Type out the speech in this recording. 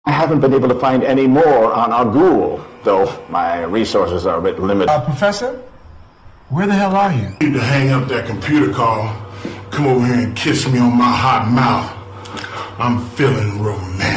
I haven't been able to find any more on our ghoul, though my resources are a bit limited. Professor? Where the hell are you? You need to hang up that computer call. Come over here and kiss me on my hot mouth. I'm feeling romantic.